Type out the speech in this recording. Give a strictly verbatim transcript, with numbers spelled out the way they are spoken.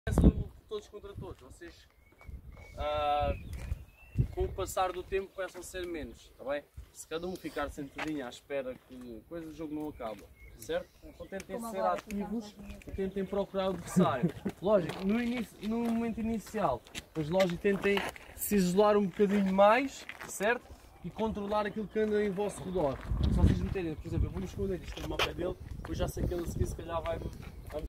Todos contra todos, vocês uh, com o passar do tempo começam a ser menos, está bem? Se cada um ficar sentadinho à espera que coisa do jogo não acaba, certo? Então tentem ser ativos e tentem procurar o adversário. Lógico, no, início, no momento inicial, mas lógico, tentem se isolar um bocadinho mais, certo? E controlar aquilo que anda em vosso redor. Se vocês meterem, por exemplo, eu vou-me esconder, isto é uma pé dele, eu já sei que ele a seguir se calhar vai, vai